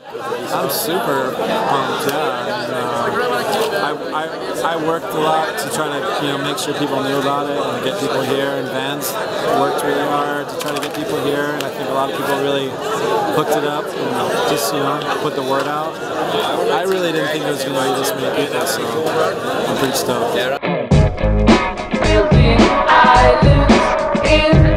I'm super pumped, I worked a lot to try to make sure people knew about it and get people here, and bands worked really hard to try to get people here, and I think a lot of people really hooked it up and just put the word out. I really didn't think it was going to be this many people, so I'm pretty stoked. I lose in